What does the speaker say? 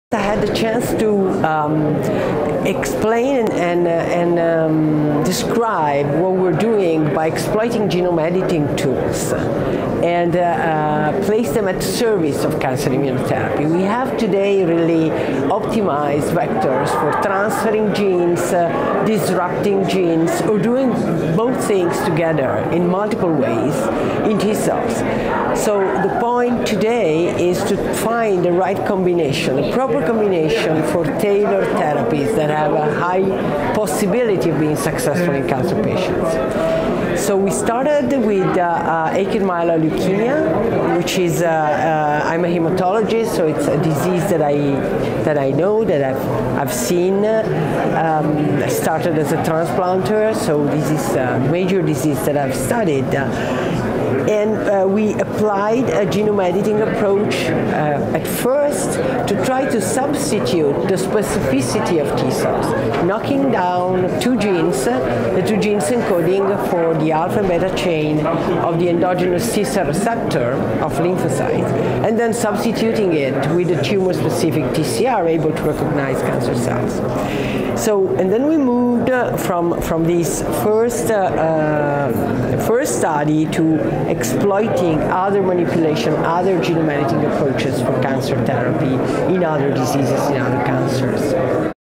I had the chance to explain and describe what we're doing by exploiting genome editing tools and place them at service of cancer immunotherapy. We have today really optimized vectors for transferring genes, disrupting genes, or doing both things together in multiple ways in T cells. So the point today is to find the right combination, a proper combination for tailored therapies that have a high possibility of being successful in cancer patients. So we started with acute myeloid leukemia, which is I'm a hematologist, so it's a disease that I know, that I've seen. I started as a transplanter, so this is a major disease that I've studied. And we applied a genome editing approach at first to try to substitute the specificity of T cells, knocking down two genes, the two genes encoding for the alpha and beta chain of the endogenous T cell receptor of lymphocytes, and then substituting it with a tumor-specific TCR able to recognize cancer cells. So, and then we moved from this first study to exploiting other manipulation, other genome editing approaches for cancer therapy in other diseases, in other cancers.